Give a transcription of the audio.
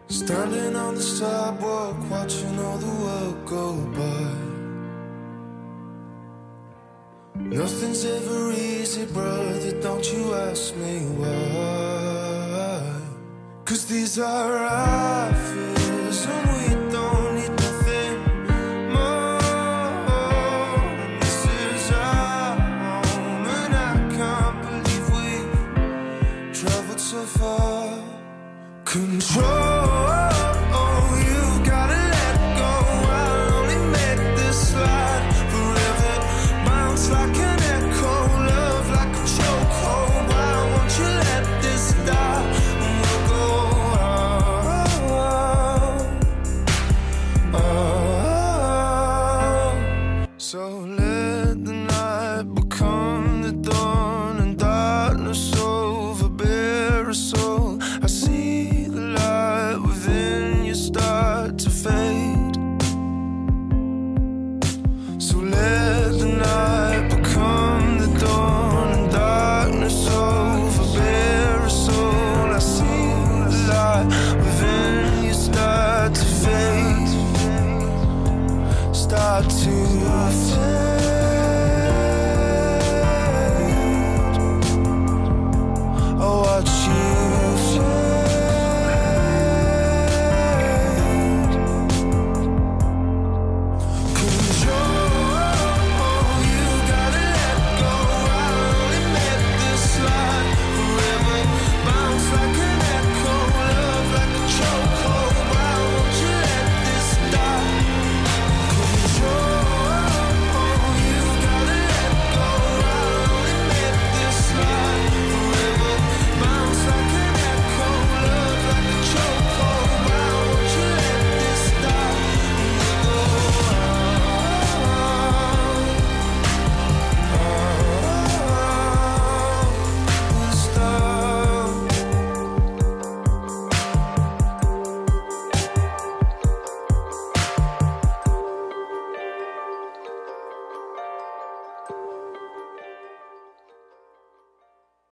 Standing on the sidewalk, watching all the world go by. Nothing's ever easy, brother, don't you ask me why. 'Cause these are our fears, and we don't need nothing more. This is our home, and I can't believe we've traveled so far. Control